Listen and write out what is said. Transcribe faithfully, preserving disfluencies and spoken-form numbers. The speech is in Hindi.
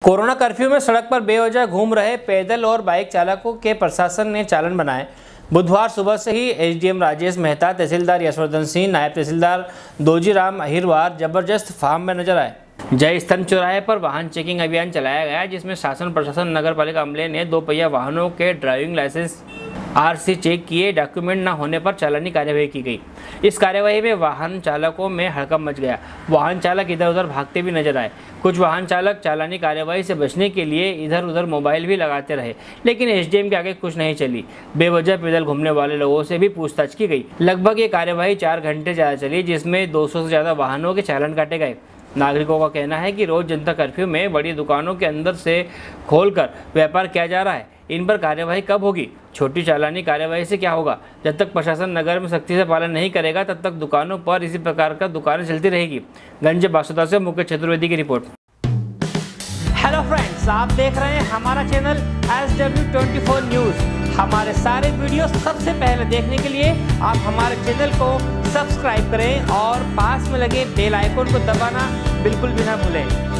कोरोना कर्फ्यू में सड़क पर बेवजह घूम रहे पैदल और बाइक चालकों के प्रशासन ने चालान बनाए। बुधवार सुबह से ही एसडीएम राजेश मेहता, तहसीलदार यशवर्धन सिंह, नायब तहसीलदार दोजीराम अहिरवार जबरदस्त फार्म में नजर आए। जय स्तंभ चौराहे पर वाहन चेकिंग अभियान चलाया गया, जिसमें शासन प्रशासन नगर पालिका अमले ने दो पहिया वाहनों के ड्राइविंग लाइसेंस आरसी चेक किए। डॉक्यूमेंट न होने पर चालानी कार्यवाही की गई। इस कार्यवाही में वाहन चालकों में हड़कंप मच गया। वाहन चालक इधर उधर भागते भी नजर आए। कुछ वाहन चालक चालानी कार्यवाही से बचने के लिए इधर उधर मोबाइल भी लगाते रहे, लेकिन एसडीएम के आगे कुछ नहीं चली। बेवजह पैदल घूमने वाले लोगों से भी पूछताछ की गई। लगभग ये कार्यवाही चार घंटे ज्यादा चली, जिसमें दो सौ से ज्यादा वाहनों के चालान काटे गए। नागरिकों का कहना है कि रोज जनता कर्फ्यू में बड़ी दुकानों के अंदर से खोलकर व्यापार किया जा रहा है। इन पर कार्यवाही कब होगी? छोटी चालानी कार्यवाही से क्या होगा? जब तक प्रशासन नगर में सख्ती से पालन नहीं करेगा, तब तक दुकानों पर इसी प्रकार का दुकानें चलती रहेगी। गंज बासुदा से मुकेश चतुर्वेदी की रिपोर्ट। हेलो फ्रेंड्स, आप देख रहे हैं हमारा channel S W twenty four news. हमारे सारे वीडियो सबसे पहले देखने के लिए आप हमारे चैनल को सब्सक्राइब करें और पास में लगे बेल आइकन को दबाना बिल्कुल भी ना भूलें।